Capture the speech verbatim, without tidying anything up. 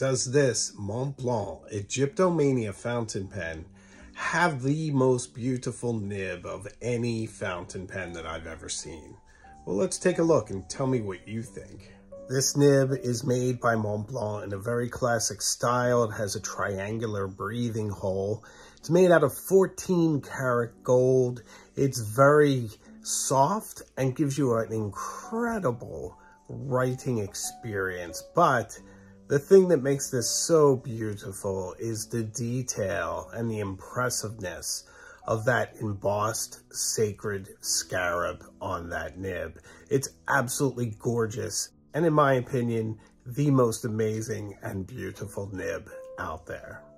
does this Montblanc Egyptomania fountain pen have the most beautiful nib of any fountain pen that I've ever seen? Well, let's take a look and tell me what you think. This nib is made by Montblanc in a very classic style. It has a triangular breathing hole. It's made out of fourteen karat gold. It's very soft and gives you an incredible writing experience. But the thing that makes this so beautiful is the detail and the impressiveness of that embossed sacred scarab on that nib. It's absolutely gorgeous, and in my opinion, the most amazing and beautiful nib out there.